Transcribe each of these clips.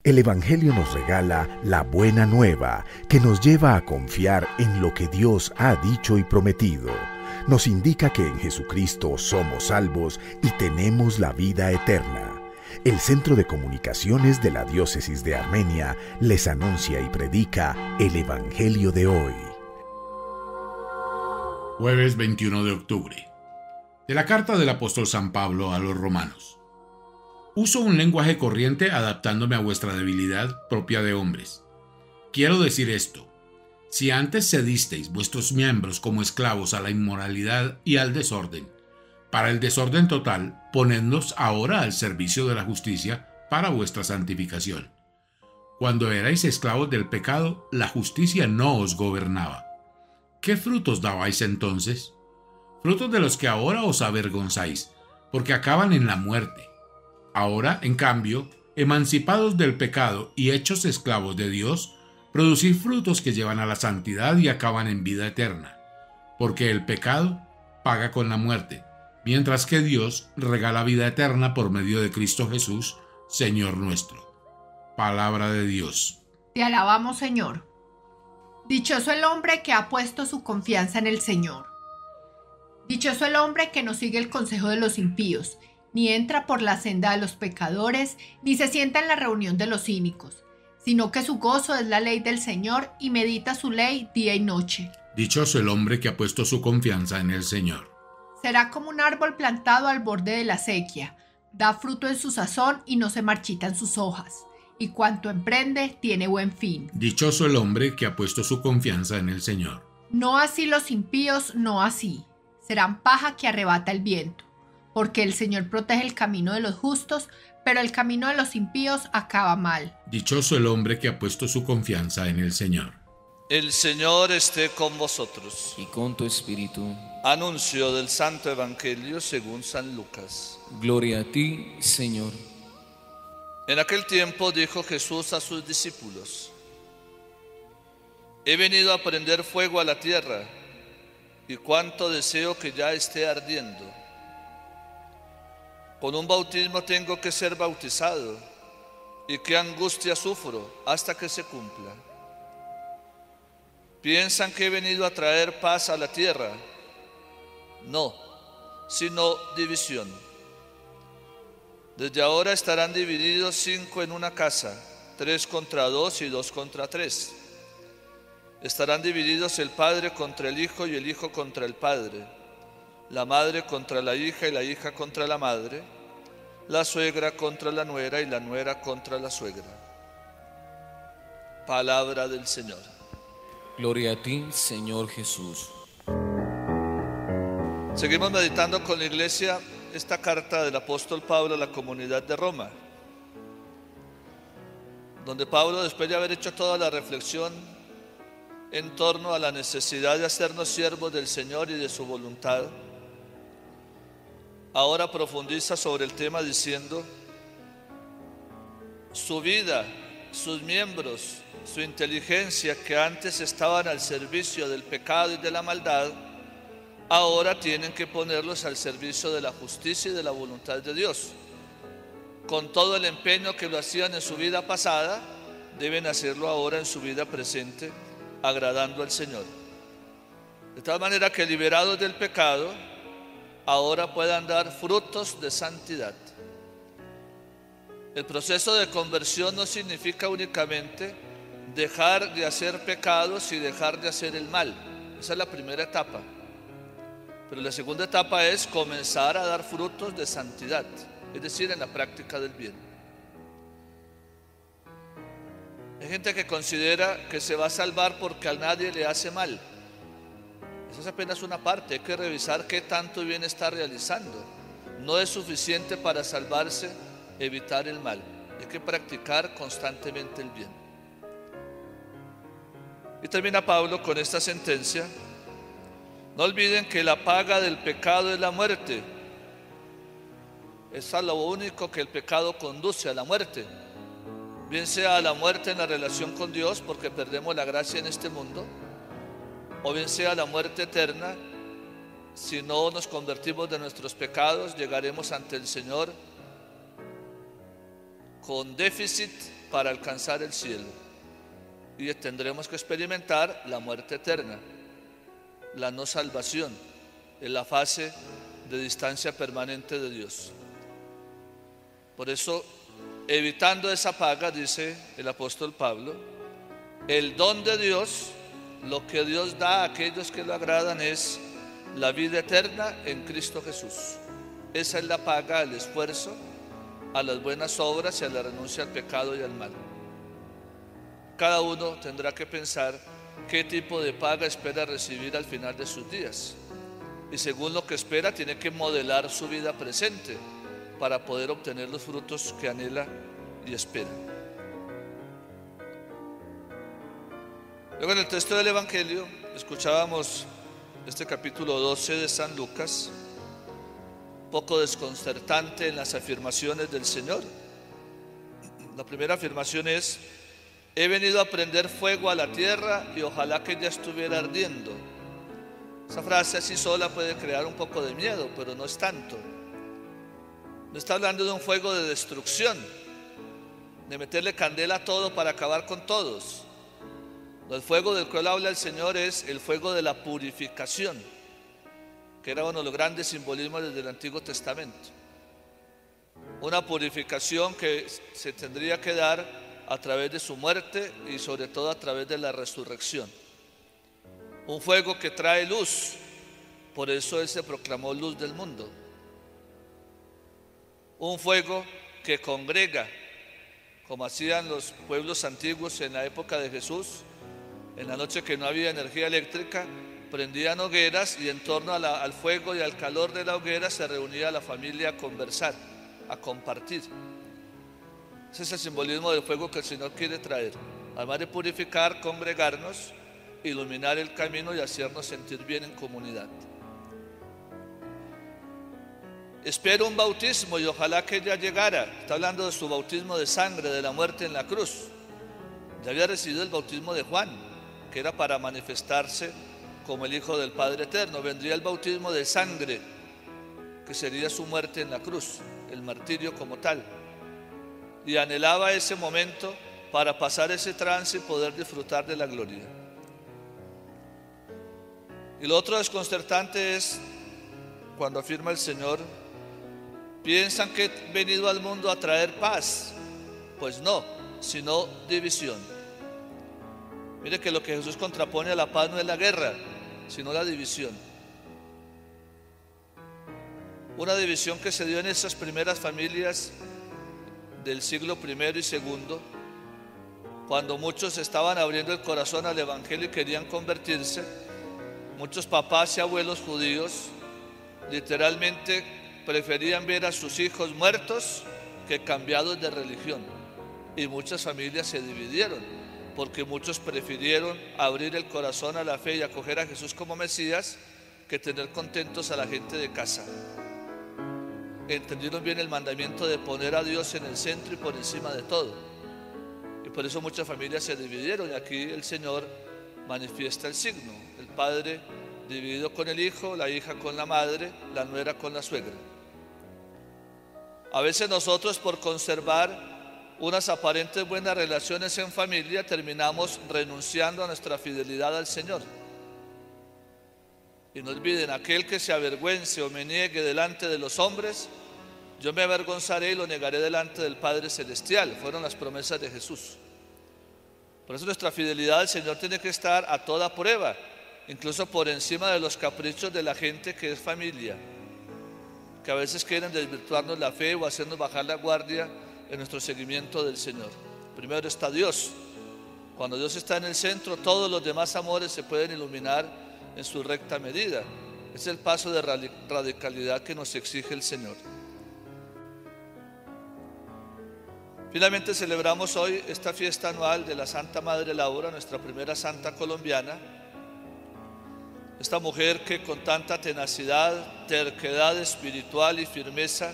El Evangelio nos regala la buena nueva que nos lleva a confiar en lo que Dios ha dicho y prometido. Nos indica que en Jesucristo somos salvos y tenemos la vida eterna. El Centro de Comunicaciones de la Diócesis de Armenia les anuncia y predica el Evangelio de hoy. Jueves 21 de octubre. De la carta del apóstol San Pablo a los romanos. Uso un lenguaje corriente adaptándome a vuestra debilidad propia de hombres. Quiero decir esto: si antes cedisteis vuestros miembros como esclavos a la inmoralidad y al desorden, para el desorden total, ponednos ahora al servicio de la justicia para vuestra santificación. Cuando erais esclavos del pecado, la justicia no os gobernaba. ¿Qué frutos dabais entonces? Frutos de los que ahora os avergonzáis, porque acaban en la muerte. Ahora, en cambio, emancipados del pecado y hechos esclavos de Dios, producid frutos que llevan a la santidad y acaban en vida eterna, porque el pecado paga con la muerte, mientras que Dios regala vida eterna por medio de Cristo Jesús, Señor nuestro. Palabra de Dios. Te alabamos, Señor. Dichoso el hombre que ha puesto su confianza en el Señor. Dichoso el hombre que no sigue el consejo de los impíos, ni entra por la senda de los pecadores, ni se sienta en la reunión de los cínicos, sino que su gozo es la ley del Señor y medita su ley día y noche. Dichoso el hombre que ha puesto su confianza en el Señor. Será como un árbol plantado al borde de la acequia, da fruto en su sazón y no se marchitan sus hojas, y cuanto emprende tiene buen fin. Dichoso el hombre que ha puesto su confianza en el Señor. No así los impíos, no así. Serán paja que arrebata el viento, porque el Señor protege el camino de los justos, pero el camino de los impíos acaba mal. Dichoso el hombre que ha puesto su confianza en el Señor. El Señor esté con vosotros. Y con tu espíritu. Anuncio del Santo Evangelio según San Lucas. Gloria a ti, Señor. En aquel tiempo dijo Jesús a sus discípulos: He venido a prender fuego a la tierra, y cuánto deseo que ya esté ardiendo. Con un bautismo tengo que ser bautizado, y qué angustia sufro hasta que se cumpla. ¿Piensan que he venido a traer paz a la tierra? No, sino división. Desde ahora estarán divididos 5 en una casa, 3 contra 2 y 2 contra 3. Estarán divididos el padre contra el hijo y el hijo contra el padre, la madre contra la hija y la hija contra la madre, la suegra contra la nuera y la nuera contra la suegra. Palabra del Señor. Gloria a ti, Señor Jesús. Seguimos meditando con la iglesia esta carta del apóstol Pablo a la comunidad de Roma, donde Pablo, después de haber hecho toda la reflexión en torno a la necesidad de hacernos siervos del Señor y de su voluntad, ahora profundiza sobre el tema diciendo: su vida, sus miembros, su inteligencia, que antes estaban al servicio del pecado y de la maldad, ahora tienen que ponerlos al servicio de la justicia y de la voluntad de Dios. Con todo el empeño que lo hacían en su vida pasada, deben hacerlo ahora en su vida presente, agradando al Señor. De tal manera que, liberados del pecado, ahora puedan dar frutos de santidad. El proceso de conversión no significa únicamente dejar de hacer pecados y dejar de hacer el mal. Esa es la primera etapa. Pero la segunda etapa es comenzar a dar frutos de santidad, es decir, en la práctica del bien. Hay gente que considera que se va a salvar porque a nadie le hace mal. Esa es apenas una parte. Hay que revisar qué tanto bien está realizando. No es suficiente para salvarse evitar el mal. Hay que practicar constantemente el bien. Y termina Pablo con esta sentencia: no olviden que la paga del pecado es la muerte. Es lo único que el pecado conduce, a la muerte. Bien sea a la muerte en la relación con Dios, porque perdemos la gracia en este mundo, o bien sea a la muerte eterna. Si no nos convertimos de nuestros pecados, llegaremos ante el Señor con déficit para alcanzar el cielo. Y tendremos que experimentar la muerte eterna, la no salvación, en la fase de distancia permanente de Dios. Por eso, evitando esa paga, dice el apóstol Pablo, el don de Dios, lo que Dios da a aquellos que lo agradan, es la vida eterna en Cristo Jesús. Esa es la paga al esfuerzo, a las buenas obras y a la renuncia al pecado y al mal. Cada uno tendrá que pensar qué tipo de paga espera recibir al final de sus días. Y según lo que espera, tiene que modelar su vida presente para poder obtener los frutos que anhela y espera. Luego, en el texto del Evangelio, escuchábamos este capítulo 12 de San Lucas, poco desconcertante en las afirmaciones del Señor. La primera afirmación es: he venido a prender fuego a la tierra y ojalá que ya estuviera ardiendo. Esa frase así sola puede crear un poco de miedo, pero no es tanto. No está hablando de un fuego de destrucción, de meterle candela a todo para acabar con todos. El fuego del cual habla el Señor es el fuego de la purificación, que era uno de los grandes simbolismos desde el Antiguo Testamento. Una purificación que se tendría que dar a través de su muerte y sobre todo a través de la resurrección. Un fuego que trae luz, por eso Él se proclamó luz del mundo. Un fuego que congrega, como hacían los pueblos antiguos en la época de Jesús. En la noche que no había energía eléctrica, prendían hogueras y en torno al fuego y al calor de la hoguera se reunía la familia a conversar, a compartir. Ese es el simbolismo del fuego que el Señor quiere traer. Además de purificar, congregarnos, iluminar el camino y hacernos sentir bien en comunidad. Espero un bautismo y ojalá que ya llegara. Está hablando de su bautismo de sangre, de la muerte en la cruz. Ya había recibido el bautismo de Juan, que era para manifestarse como el Hijo del Padre Eterno. Vendría el bautismo de sangre, que sería su muerte en la cruz, el martirio como tal. Y anhelaba ese momento para pasar ese trance y poder disfrutar de la gloria. Y lo otro desconcertante es cuando afirma el Señor: piensan que he venido al mundo a traer paz. Pues no, sino división. Mire que lo que Jesús contrapone a la paz no es la guerra, sino la división. Una división que se dio en esas primeras familias del siglo I y II, cuando muchos estaban abriendo el corazón al Evangelio y querían convertirse. Muchos papás y abuelos judíos literalmente preferían ver a sus hijos muertos que cambiados de religión. Y muchas familias se dividieron, porque muchos prefirieron abrir el corazón a la fe y acoger a Jesús como Mesías que tener contentos a la gente de casa. Entendieron bien el mandamiento de poner a Dios en el centro y por encima de todo. Y por eso muchas familias se dividieron, y aquí el Señor manifiesta el signo: el padre dividido con el hijo, la hija con la madre, la nuera con la suegra. A veces nosotros, por conservar unas aparentes buenas relaciones en familia, terminamos renunciando a nuestra fidelidad al Señor. Y no olviden: aquel que se avergüence o me niegue delante de los hombres, yo me avergonzaré y lo negaré delante del Padre Celestial. Fueron las promesas de Jesús. Por eso nuestra fidelidad al Señor tiene que estar a toda prueba, incluso por encima de los caprichos de la gente que es familia, que a veces quieren desvirtuarnos la fe o hacernos bajar la guardia en nuestro seguimiento del Señor. Primero está Dios. Cuando Dios está en el centro, todos los demás amores se pueden iluminar en su recta medida. Es el paso de radicalidad que nos exige el Señor. Finalmente celebramos hoy esta fiesta anual de la Santa Madre Laura, nuestra primera santa colombiana. Esta mujer que con tanta tenacidad, terquedad espiritual y firmeza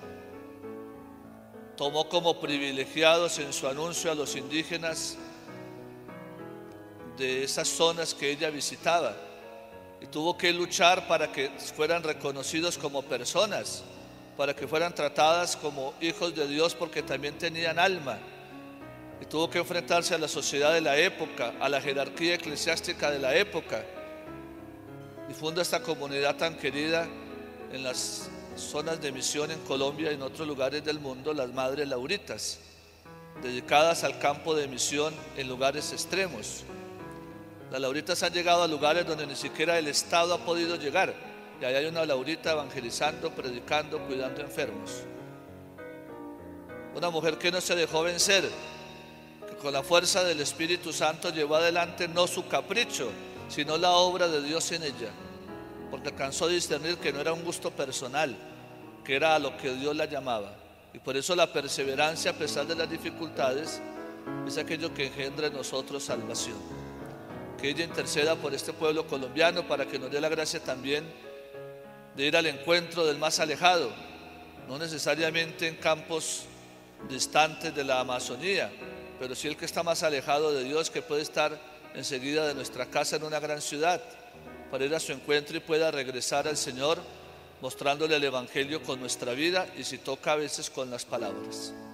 tomó como privilegiados en su anuncio a los indígenas de esas zonas que ella visitaba, y tuvo que luchar para que fueran reconocidos como personas, para que fueran tratadas como hijos de Dios, porque también tenían alma y tuvo que enfrentarse a la sociedad de la época, a la jerarquía eclesiástica de la época, y funda esta comunidad tan querida en las zonas de misión en Colombia y en otros lugares del mundo, las Madres Lauritas, dedicadas al campo de misión en lugares extremos. Las Lauritas han llegado a lugares donde ni siquiera el Estado ha podido llegar, y ahí hay una Laurita evangelizando, predicando, cuidando enfermos. Una mujer que no se dejó vencer, que con la fuerza del Espíritu Santo llevó adelante no su capricho, sino la obra de Dios en ella, porque alcanzó a discernir que no era un gusto personal, que era a lo que Dios la llamaba. Y por eso la perseverancia, a pesar de las dificultades, es aquello que engendra en nosotros salvación. Que ella interceda por este pueblo colombiano para que nos dé la gracia también de ir al encuentro del más alejado, no necesariamente en campos distantes de la Amazonía, pero sí el que está más alejado de Dios, que puede estar enseguida de nuestra casa en una gran ciudad, para ir a su encuentro y pueda regresar al Señor mostrándole el Evangelio con nuestra vida y si toca a veces con las palabras.